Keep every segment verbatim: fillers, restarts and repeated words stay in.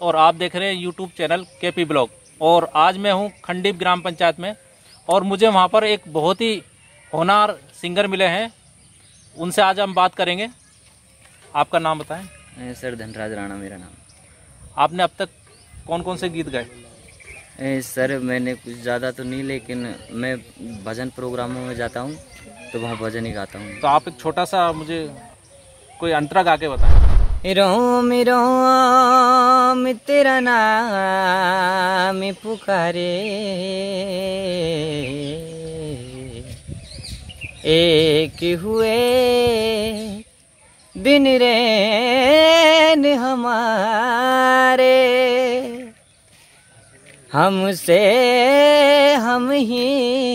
और आप देख रहे हैं यूट्यूब चैनल केपी ब्लॉग। और आज मैं हूं खंडीप ग्राम पंचायत में और मुझे वहां पर एक बहुत ही होनहार सिंगर मिले हैं, उनसे आज हम बात करेंगे। आपका नाम बताएं। सर धनराज राणा मेरा नाम। आपने अब तक कौन कौन से गीत गाए? सर मैंने कुछ ज़्यादा तो नहीं, लेकिन मैं भजन प्रोग्रामों में जाता हूँ तो वहाँ भजन ही गाता हूँ। तो आप एक छोटा सा मुझे कोई अंतरा गा के बताएं। रोम रोम तेरा नाम पुकारे, एक हुए दिन रैन हमारे, हमसे हम ही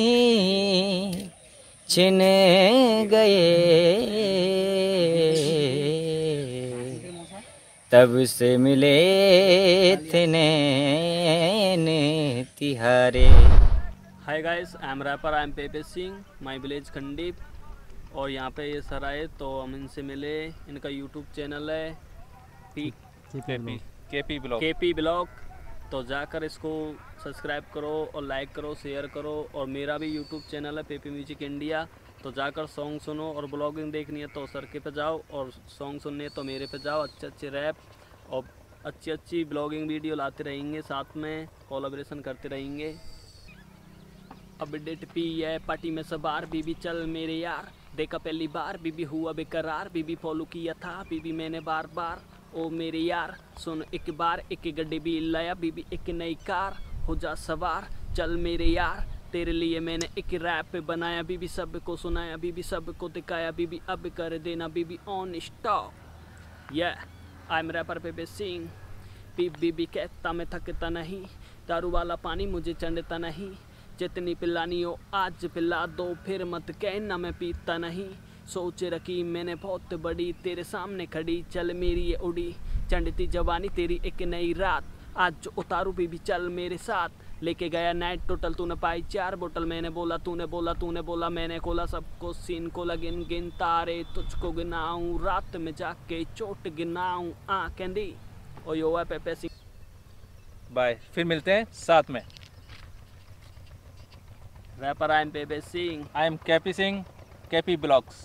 छिन गए, तब से मिले थे नैन तिहारे। Hi guys, I am rapper, I am Pepe Singh, my village Khandip. और यहाँ पे ये सर आए तो हम इनसे मिले। इनका यूट्यूब चैनल है P KP blog KP blog, तो जाकर इसको सब्सक्राइब करो और लाइक करो, शेयर करो। और मेरा भी यूट्यूब चैनल है पेपी म्यूजिक इंडिया, तो जाकर सॉन्ग सुनो। और ब्लॉगिंग देखनी है तो सर के पे जाओ, और सॉन्ग सुनने है तो मेरे पे जाओ। अच्छे अच्छे रैप और अच्छी अच्छी ब्लॉगिंग वीडियो लाते रहेंगे, साथ में कोलैबोरेशन करते रहेंगे। अब डेट पी है पार्टी में सवार, बीबी चल मेरे यार, देखा पहली बार बीबी हुआ बेकरार, बीबी फॉलो किया था बीबी मैंने बार बार। ओ मेरे यार सुन एक बार, एक गड्डी भी लाया बीबी, एक नई कार हो जा सवार, चल मेरे यार तेरे लिए मैंने एक रैप बनाया, बीबी सबको सुनाया, बीबी सबको दिखाया, बीबी अब कर देना बीबी ऑन स्टॉप। या I am rapper Pepe Singh. बीबी कहता मैं थकता नहीं, दारू वाला पानी मुझे चढ़ता नहीं, जितनी पिलानी हो आज पिला दो, फिर मत कहना मैं पीता नहीं। सोच रखी मैंने बहुत बड़ी, तेरे सामने खड़ी चल मेरी ये उड़ी, चंडती जवानी तेरी एक नई रात, आज जो उतारू बीबी चल मेरे साथ, लेके गया नाइट टोटल तूने पाई चार बोतल, मैंने बोला तूने बोला तूने बोला मैंने खोला, सबको सीन को लगिन गिन तारे तुझको गिनाऊं, रात में जाके चोट गिनाऊं आ कैंडी। और यो है पेपे सिंह। बाय, फिर मिलते हैं साथ में। Rapper I am Pepe Singh, I am KP Singh, KP blogs.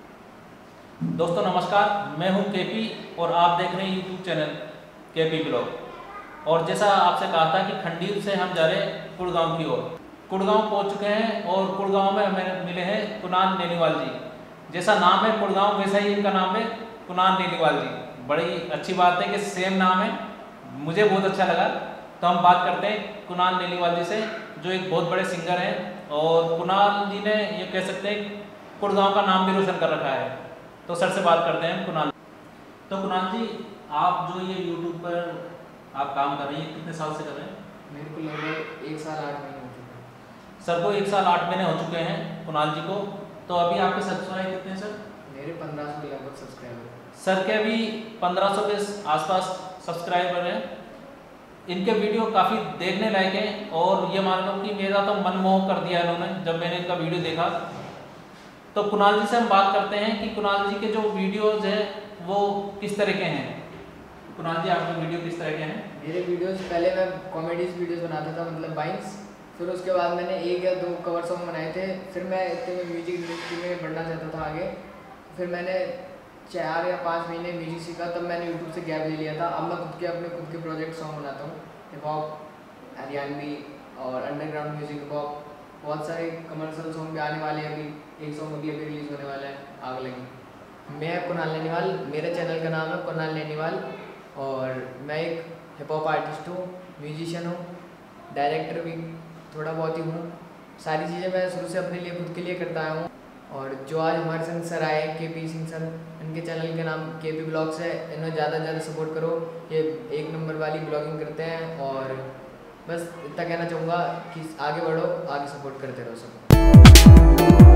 दोस्तों नमस्कार, मैं हूं केपी और आप देख रहे हैं यूट्यूब चैनल केपी ब्लॉग। और जैसा आपसे कहा था कि खंडीप से हम जा रहे हैं कुड़गांव की ओर। कुड़गांव पहुंच चुके हैं और कुड़गांव में हमें मिले हैं कुणाल नेलीवाल जी। जैसा नाम है कुड़गांव, वैसा ही इनका नाम है कुणाल नेलीवाल जी। बड़ी अच्छी बात है कि सेम नाम है, मुझे बहुत अच्छा लगा। तो हम बात करते हैं कुणाल नेलीवाल जी से, जो एक बहुत बड़े सिंगर हैं। और कुणाल जी ने ये कह सकते हैं कुड़गांव का नाम भी रोशन कर रखा है। तो सर से बात करते हैं कुणाल। तो कुणाल जी, आप जो ये यूट्यूब पर आप काम कर रहे हैं, कितने साल से कर रहे हैं? मेरे को लगभग एक साल आठ महीने हो चुके हैं। सर को एक साल आठ महीने हो चुके हैं कुणाल जी को। तो अभी आपके सब्सक्राइबर कितने हैं सर? मेरे पंद्रह सौ के लगभग सब्सक्राइबर। सर के अभी पंद्रह सौ के आसपास सब्सक्राइबर हैं। इनके वीडियो काफ़ी देखने लायक हैं और ये मान लो कि मेरा तो मन मोह कर दिया इन्होंने जब मैंने इनका वीडियो देखा। तो कुणाल जी से हम बात करते हैं कि कुणाल जी के जो वीडियोज़ हैं वो किस तरह के हैं। कुणाल जी, आपके वीडियो किस तरह के हैं? मेरे वीडियोस पहले मैं कॉमेडीज वीडियोस बनाता था, मतलब बाइंस। फिर उसके बाद मैंने एक या दो कवर सॉन्ग बनाए थे। फिर मैं इतने में म्यूजिक इंडस्ट्री में बढ़ना चाहता था आगे। फिर मैंने चार या पाँच महीने म्यूजिक सीखा, तब मैंने यूट्यूब से गैप ले लिया था। अब मैं खुद के अपने खुद के प्रोजेक्ट सॉन्ग बनाता हूँ, हिप हॉप, हरियाणवी और अंडरग्राउंड म्यूजिक, हिप हॉप। बहुत सारे कमर्शियल सॉन्ग भी आने वाले हैं। अभी एक सॉन्ग अभी अभी रिलीज़ होने वाला है, आग लगी। मैं कुणाल नैनीवाल, मेरे चैनल का नाम है कुणाल नैनीवाल। और मैं एक हिप हॉप आर्टिस्ट हूँ, म्यूजिशियन हूँ, डायरेक्टर भी थोड़ा बहुत ही हूँ। सारी चीज़ें मैं शुरू से अपने लिए खुद के लिए करता आया हूँ। और जो आज हमारे संग सर आए, केपी सिंह सर, इनके चैनल का नाम केपी ब्लॉग्स है। इन्हें ज़्यादा से ज़्यादा सपोर्ट करो, ये एक नंबर वाली ब्लॉगिंग करते हैं। और बस इतना कहना चाहूँगा कि आगे बढ़ो, आगे सपोर्ट करते रहो सब।